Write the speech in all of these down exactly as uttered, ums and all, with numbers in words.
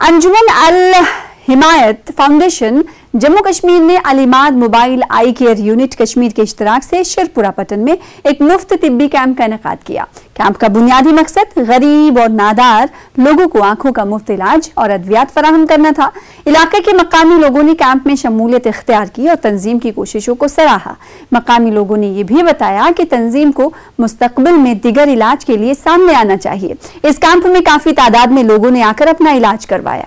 अंजुमन Al Himayat foundation Jammu Kashmir ने Alimad mobile eye care unit Kashmir के इश्तराक से शिरपुरा पटन में एक मुफ्त तिब्बी कैंप का इनेकाद किया। कैंप का बुनियादी मकसद गरीब और नादार लोगों को आंखों का मुफ्त इलाज और अद्वियात फराहम करना था। इलाके के मकामी लोगों ने कैंप में शमूलियत इख्तियार की और तंजीम की कोशिशों को सराहा। मकामी लोगों ने यह भी बताया कि तंजीम को मुस्तकबिल में दिगर इलाज के लिए सामने आना चाहिए। इस कैंप में काफी तादाद में लोगों ने आकर अपना इलाज करवाया।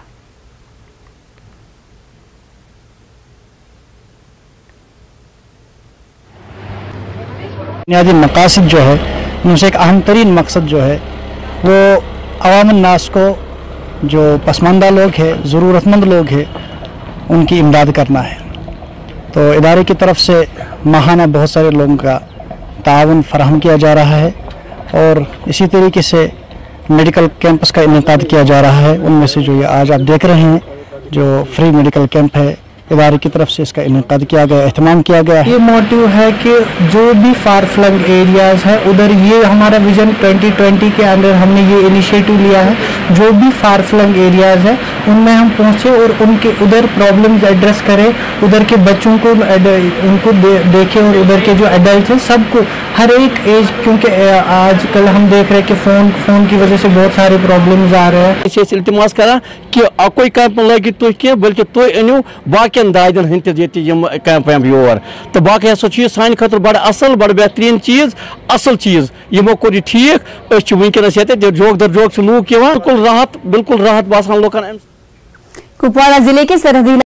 बुनियादी मकासद जो है उनसे एक अहम तरीन मकसद जो है वो अवामन नास को जो पसमानदा लोग हैं, ज़रूरतमंद लोग हैं, उनकी इमदाद करना है। तो इदारे की तरफ से माहाना बहुत सारे लोगों का ताउन फराहम किया जा रहा है और इसी तरीके से मेडिकल कैंप्स का इनेकाद किया जा रहा है। उनमें से जो ये आज आप देख रहे हैं जो फ्री मेडिकल कैंप है, इदारे की तरफ से इसका इनेकाद किया गया, एहतमाम किया गया है। ये मोटिव है कि जो भी फार फ्लंग एरियाज़ है उधर, ये हमारा विजन ट्वेंटी ट्वेंटी के अंदर हमने ये इनिशिएटिव लिया है। जो भी फार फ्लंग एरियाज़ है उनमें हम पहुँचे और उनके उधर प्रॉब्लम्स एड्रेस करें, उधर के बच्चों को उनको दे, देखें और उधर के जो एडल्ट हैं सबको, हर एक एज, क्योंकि आजकल हम देख रहे हैं कि फ़ोन फ़ोन की वजह से बहुत सारे प्रॉब्लम्स आ रहे हैं। इल्तिमास करा कि कोई कैंप लगे तुम कह बल्कि तुम अनियो बाकियन दादन हंद कैंप वैम्प योर तो बाकी हसा सान खतर बड़ असल बड़ बेहतरीन चीज़ असल चीज़ यमो कोर ठीक वनकस ये जोक दर जोक लूक बिल्कुल राहत बिल्कुल राहत बसान लोकन। कुपवाड़ा जिले के सरहदी